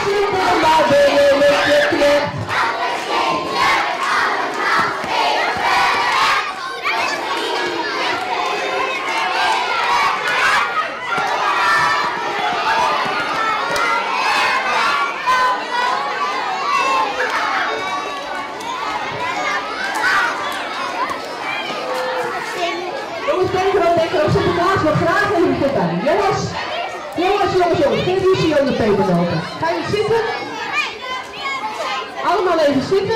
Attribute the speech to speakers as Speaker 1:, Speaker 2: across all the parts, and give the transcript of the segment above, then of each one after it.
Speaker 1: zitten, maar ben je lekker knip. Sinterklaas wil graag even voorbij. Jongens, geen ruzie om de pepernoten. Ga je zitten? Allemaal even zitten.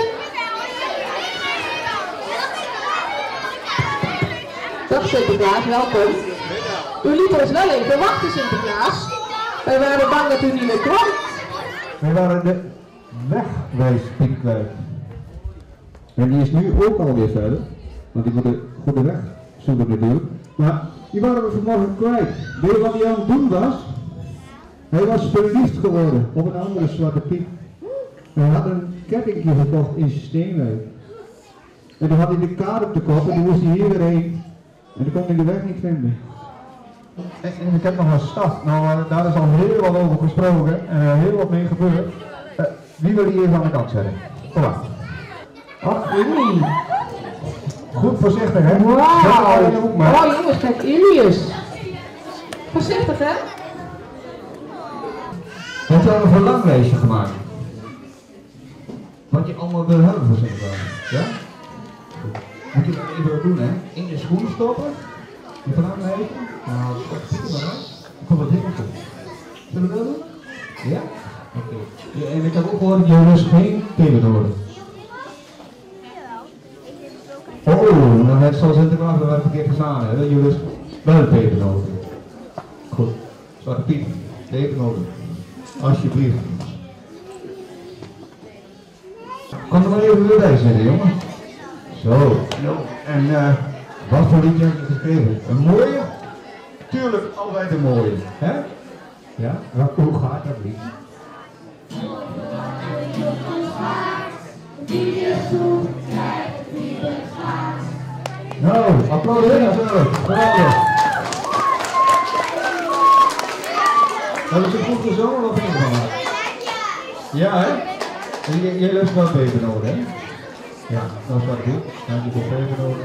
Speaker 1: Dag Sinterklaas, welkom. U liet ons wel even wachten, Sinterklaas. Wij waren bang dat u niet meer kwam.
Speaker 2: Wij waren de wegwijspiek kwijt. En die is nu ook alweer verder. Want die moet de goede weg zoeken natuurlijk. Maar die waren we vanmorgen kwijt. Weet je wat hij aan het doen was? Hij was verliefd geworden op een andere zwarte piek. Hij had een kettingje gekocht in Steenwijk. En toen had hij de kaart op de kop en toen moest hij hier weer heen. En toen kon hij de weg niet vinden. En ik heb nog een stad. Nou, daar is al heel wat over gesproken en heel wat mee gebeurd. Wie wil hier aan de kant zetten? Kom maar. Ach, goed voorzichtig, hè?
Speaker 1: Wauw! Oh jongens, kijk, Ilius. Voorzichtig, hè?
Speaker 2: Heb je al een verlanglijstje gemaakt? Wat je allemaal wil hebben voor Sinterklaas? Ja? Goed. Moet je dat even wat doen, hè? In je schoen stoppen. Je verlanglijstje. Nou, dat maar uit. Dan komt het helemaal goed. Zullen we dat doen? Ja? Oké. Ja, en ik heb ook gehoord, jongens, geen pepernoten. Oh, dan net zoals Sinterklaas wel verkeerd gestaan hebben. Jullie wel pepernoten. Goed. Zwarte Piet, pepernoten. Alsjeblieft. Kom er maar even weer bij zitten, jongen. Zo. En wat voor liedje heb je geschreven? Een mooie? Tuurlijk, altijd een mooie. Hè? Ja? Hoe gaat dat lied? Nou, applaudisseren zelf. Geweldig. Hebben ze goed gezongen of niet gemaakt? Ja, hè? Jij lust wel pepernoten, hè? Ja, dat is wat goed. Dank je voor pepernoten.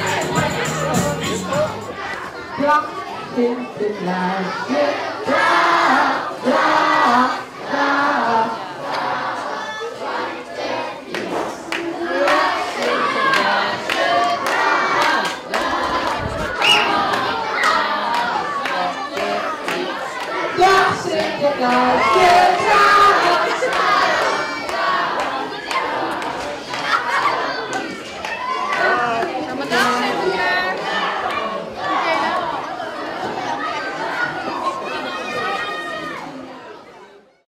Speaker 1: Sinterklaasje,